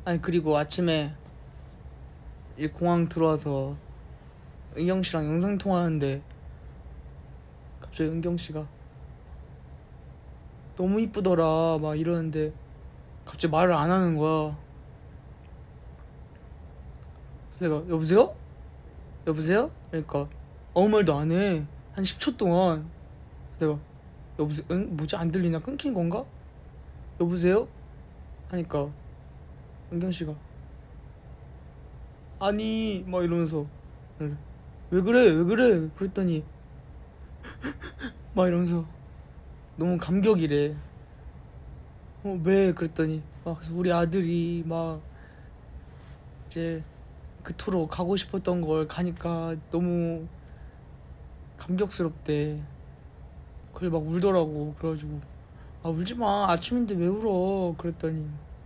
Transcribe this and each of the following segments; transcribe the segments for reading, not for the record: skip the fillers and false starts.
아니 그리고 아침에 이 공항 들어와서 은경 씨랑 영상 통화하는데 갑자기 은경 씨가 너무 이쁘더라 막 이러는데 갑자기 말을 안 하는 거야. 그래서 내가 여보세요? 여보세요? 그러니까 아무 말도 안 해. 한 10초 동안. 그래서 내가 여보세요? 응? 뭐지? 안 들리나? 끊긴 건가? 여보세요? 하니까 은경 씨가 아니 막 이러면서 왜 그래 왜 그래 그랬더니 막 이러면서 너무 감격이래. 왜 그랬더니 그래서 우리 아들이 막 이제 그토록 가고 싶었던 걸 가니까 너무 감격스럽대. 그래 막 울더라고. 그래가지고 아 울지마 아침인데 왜 울어 그랬더니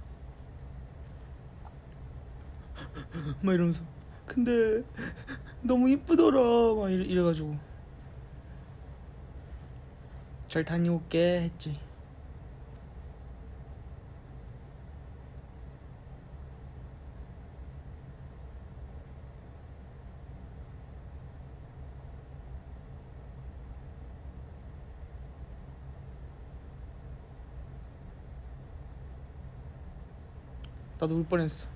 막 이러면서 근데 너무 이쁘더라 막 이래가지고 잘 다녀올게 했지. 나도 울 뻔했어.